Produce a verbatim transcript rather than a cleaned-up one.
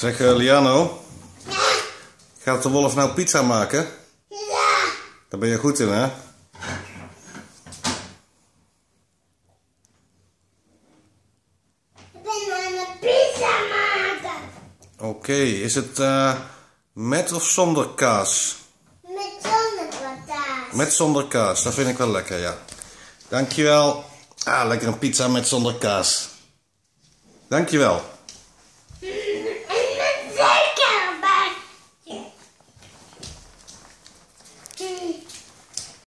Zeg uh, Liano, Ja. gaat de wolf nou pizza maken? Ja. Daar ben je goed in, hè? Ik ben aan het pizza maken. Oké, okay. Is het uh, met of zonder kaas? Met zonnepataas. Met zonder kaas, dat vind ik wel lekker, ja. Dankjewel. Ah, lekker een pizza met zonder kaas. Dankjewel.